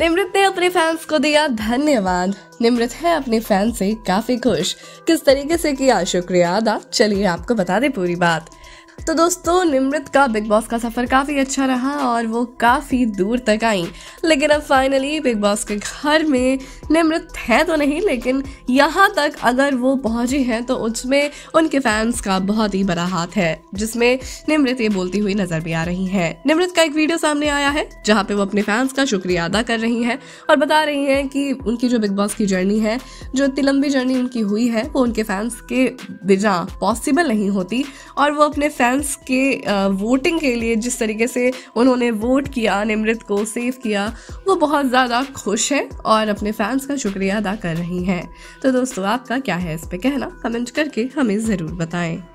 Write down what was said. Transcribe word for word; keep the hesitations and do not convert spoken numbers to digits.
निमृत ने अपने फैंस को दिया धन्यवाद। निमृत है अपने फैंस से काफी खुश। किस तरीके से किया शुक्रिया अदा, चलिए आपको बता दें पूरी बात। तो दोस्तों, निमृत का बिग बॉस का सफर काफी अच्छा रहा और वो काफी दूर तक आई, लेकिन अब फाइनली बिग बॉस के घर में निमृत है तो नहीं, लेकिन यहाँ तक अगर वो पहुंची है तो उसमें उनके फैंस का बहुत ही बड़ा हाथ है, जिसमें निमृत ये बोलती हुई नजर भी आ रही है। निमृत का एक वीडियो सामने आया है जहाँ पे वो अपने फैंस का शुक्रिया अदा कर रही है और बता रही है कि उनकी जो बिग बॉस की जर्नी है, जो इतनी लंबी जर्नी उनकी हुई है, वो उनके फैंस के बिना पॉसिबल नहीं होती और वो अपने फैंस के वोटिंग के लिए जिस तरीके से उन्होंने वोट किया, निमृत को सेव किया, वो बहुत ज़्यादा खुश है और अपने फैंस का शुक्रिया अदा कर रही हैं। तो दोस्तों, आपका क्या है इस पे कहना, कमेंट करके हमें ज़रूर बताएं।